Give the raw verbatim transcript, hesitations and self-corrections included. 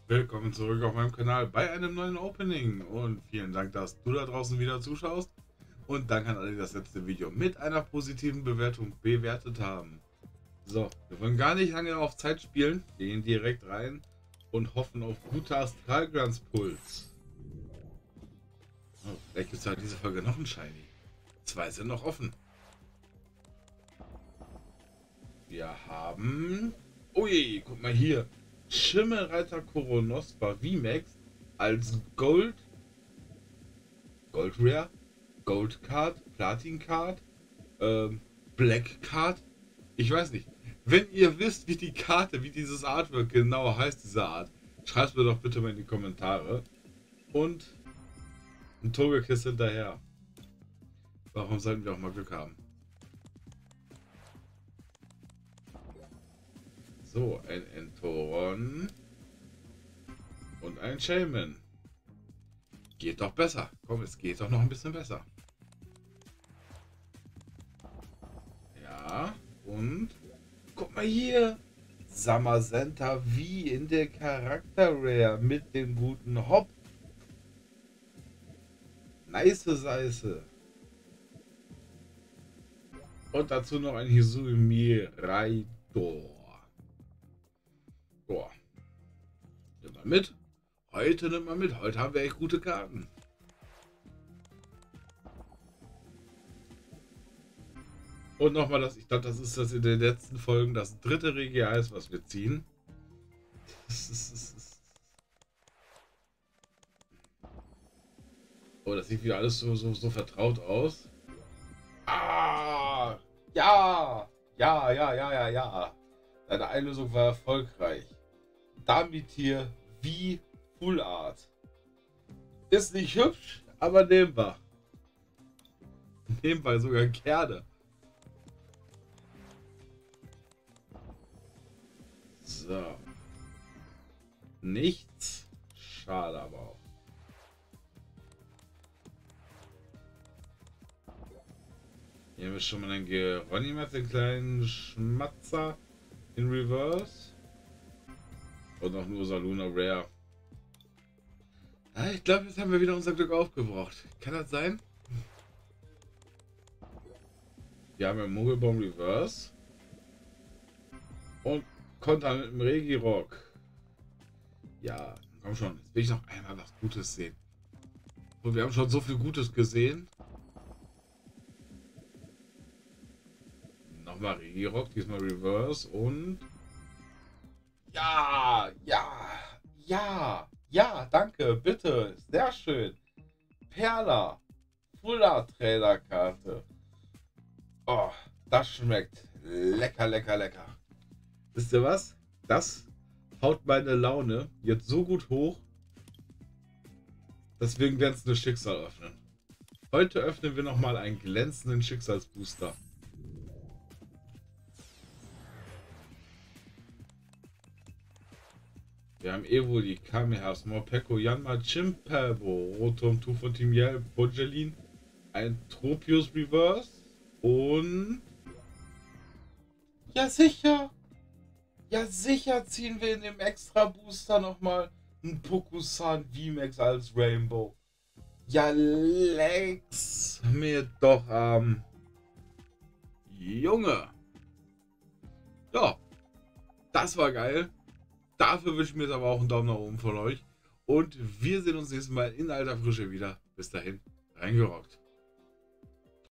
Willkommen zurück auf meinem Kanal bei einem neuen Opening und vielen Dank, dass du da draußen wieder zuschaust und danke an alle, die das letzte Video mit einer positiven Bewertung bewertet haben. So, wir wollen gar nicht lange auf Zeit spielen, gehen direkt rein und hoffen auf gute Astralglanzpuls. Oh, vielleicht gibt es halt diese Folge noch ein Shiny. Zwei sind noch offen. Wir haben... Ui, guck mal hier. Schimmelreiter Koronospa V MAX als Gold, Gold Rare, Gold Card, Platin Card, ähm, Black Card. Ich weiß nicht. Wenn ihr wisst, wie die Karte, wie dieses Artwork genau heißt, diese Art, schreibt mir doch bitte mal in die Kommentare. Und ein Togekiss hinterher. Warum sollten wir auch mal Glück haben? So, ein Entoron und ein Shaman. Geht doch besser. Komm, es geht doch noch ein bisschen besser. Ja, und guck mal hier. Samazenta wie in der Charakter Rare mit dem guten Hop. Nice Seiße. Und dazu noch ein Hisui Raidor. Boah. Nimm mal mit. Heute nimmt man mit. Heute haben wir echt gute Karten. Und nochmal das, ich glaube, das ist das in den letzten Folgen das dritte Regiais, was wir ziehen. Oh, das sieht wieder alles so, so, so vertraut aus. Ah! Ja! Ja, ja, ja, ja, ja. Deine Einlösung war erfolgreich. Damit hier wie Full Art. Ist nicht hübsch, aber nehmbar. Nehmbar sogar gerne. So. Nichts. Schade aber auch. Hier haben wir schon mal einen Geronimus, den kleinen Schmatzer in Reverse. Und auch nur Saluna Rare. Ah, ich glaube, jetzt haben wir wieder unser Glück aufgebraucht. Kann das sein? Wir haben ja Mogelbaum Reverse. Und Konter mit dem Regirock. Ja, komm schon. Jetzt will ich noch einmal was Gutes sehen. Und wir haben schon so viel Gutes gesehen. Nochmal Regirock, diesmal Reverse und... Ja, ja, ja, ja, danke, bitte, sehr schön. Perla, Fuller Trailerkarte. Oh, das schmeckt lecker, lecker, lecker. Wisst ihr was? Das haut meine Laune jetzt so gut hoch, dass wir ein glänzendes Schicksal öffnen. Heute öffnen wir nochmal einen glänzenden Schicksalsbooster. Wir haben Evoli, Kamehas, Morpeko, Yanma, Chimpabo, Rotom, Tufo, Timiel, Bogelin, ein Tropius Reverse und... Ja sicher! Ja sicher ziehen wir in dem Extra Booster nochmal einen Pokusan V MAX als Rainbow. Ja lex mir doch am... Ähm, Junge! Ja, das war geil. Dafür wünsche ich mir jetzt aber auch einen Daumen nach oben von euch. Und wir sehen uns nächstes Mal in alter Frische wieder. Bis dahin, reingerockt.